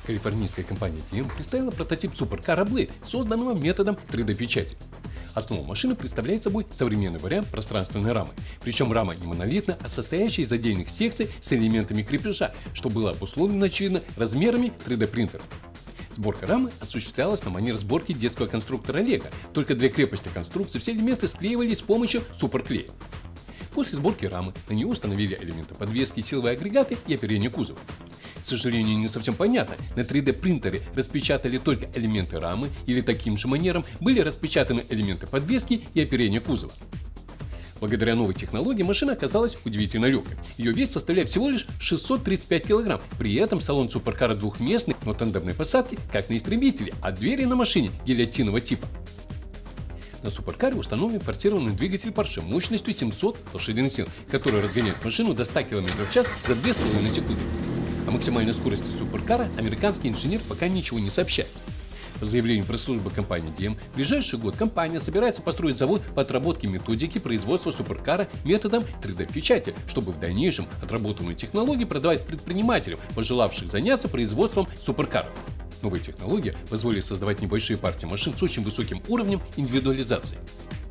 Калифорнийская компания DM представила прототип суперкара Blade, созданного методом 3D-печати. Основу машины представляет собой современный вариант пространственной рамы. Причем рама не монолитна, а состоящая из отдельных секций с элементами крепежа, что было обусловлено, очевидно, размерами 3D-принтера. Сборка рамы осуществлялась на манер сборки детского конструктора Лего, только для крепости конструкции все элементы склеивались с помощью суперклея. После сборки рамы на нее установили элементы подвески, силовые агрегаты и оперение кузова. К сожалению, не совсем понятно, на 3D принтере распечатали только элементы рамы или таким же манером были распечатаны элементы подвески и оперения кузова. Благодаря новой технологии машина оказалась удивительно легкой. Ее вес составляет всего лишь 635 кг. При этом салон суперкара двухместный, но тандемной посадки, как на истребителе, а двери на машине гильотинового типа. На суперкаре установлен форсированный двигатель Porsche мощностью 700 лошадиных сил, который разгоняет машину до 100 км в час за 2,5 секунды. О максимальной скорости суперкара американский инженер пока ничего не сообщает. По заявлению пресс-службы компании DM, в ближайший год компания собирается построить завод по отработке методики производства суперкара методом 3D-печати, чтобы в дальнейшем отработанную технологию продавать предпринимателям, пожелавших заняться производством суперкаров. Новая технология позволит создавать небольшие партии машин с очень высоким уровнем индивидуализации.